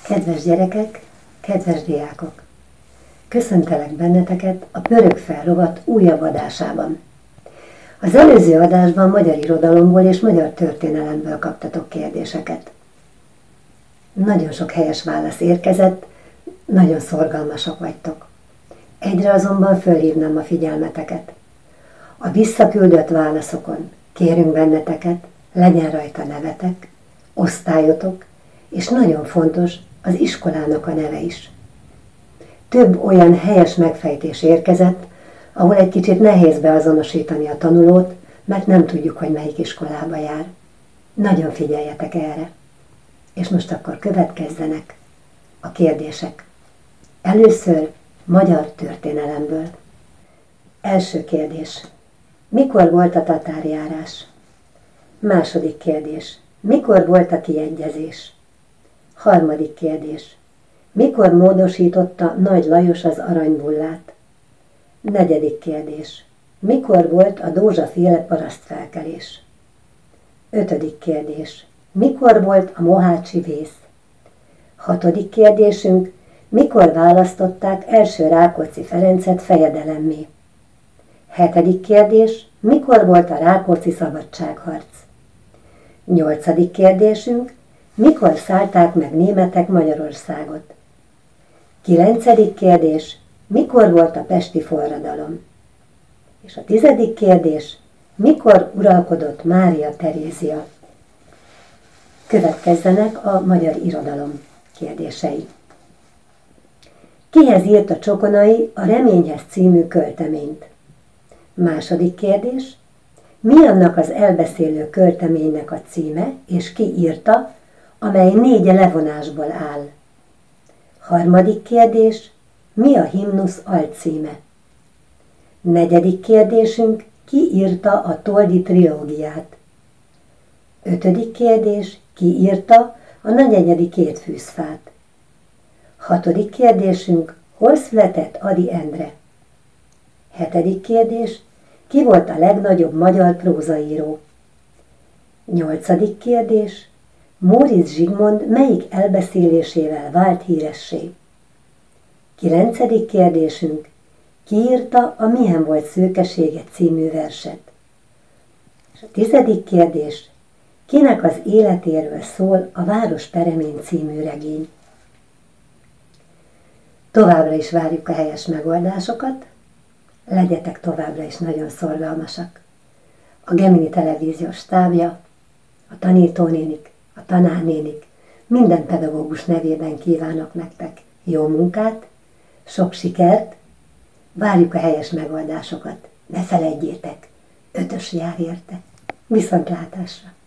Kedves gyerekek, kedves diákok! Köszöntelek benneteket a Pörög fel rovat újabb adásában. Az előző adásban magyar irodalomból és magyar történelemből kaptatok kérdéseket. Nagyon sok helyes válasz érkezett, nagyon szorgalmasak vagytok. Egyre azonban fölhívnám a figyelmeteket. A visszaküldött válaszokon kérünk benneteket, legyen rajta nevetek, osztályotok, és nagyon fontos, az iskolának a neve is. Több olyan helyes megfejtés érkezett, ahol egy kicsit nehéz beazonosítani a tanulót, mert nem tudjuk, hogy melyik iskolába jár. Nagyon figyeljetek erre. És most akkor következzenek a kérdések. Először magyar történelemből. Első kérdés. Mikor volt a tatárjárás? Második kérdés. Mikor volt a kiegyezés? Harmadik kérdés. Mikor módosította Nagy Lajos az aranybullát? Negyedik kérdés. Mikor volt a Dózsa-féle parasztfelkelés? Ötödik kérdés. Mikor volt a mohácsi vész? Hatodik kérdésünk. Mikor választották első Rákóczi Ferencet fejedelemmé? Hetedik kérdés. Mikor volt a Rákóczi szabadságharc? Nyolcadik kérdésünk. Mikor szállták meg németek Magyarországot? Kilencedik kérdés. Mikor volt a pesti forradalom? És a tizedik kérdés. Mikor uralkodott Mária Terézia? Következzenek a magyar irodalom kérdései. Kihez írta Csokonai a Reményhez című költeményt? Második kérdés. Mi annak az elbeszélő költeménynek a címe, és ki írta, amely 4 levonásból áll? Harmadik kérdés. Mi a himnusz alcíme? Negyedik kérdésünk. Ki írta a Toldi trilógiát? Ötödik kérdés. Ki írta a Nagyenyedi kétfűzfát? Hatodik kérdésünk. Hol született Ady Endre? Hetedik kérdés. Ki volt a legnagyobb magyar prózaíró? Nyolcadik kérdés. Móricz Zsigmond melyik elbeszélésével vált híressé? Kilencedik kérdésünk. Ki írta a Milyen volt szőkesége című verset? És a 10. kérdés. Kinek az életéről szól a Város peremén című regény? Továbbra is várjuk a helyes megoldásokat. Legyetek továbbra is nagyon szorgalmasak. A Gemini televíziós stábja, a tanítónénik, a tanárnénik, minden pedagógus nevében kívánok nektek jó munkát, sok sikert, várjuk a helyes megoldásokat. Ne feledjétek, 5-ös jár érte. Viszontlátásra!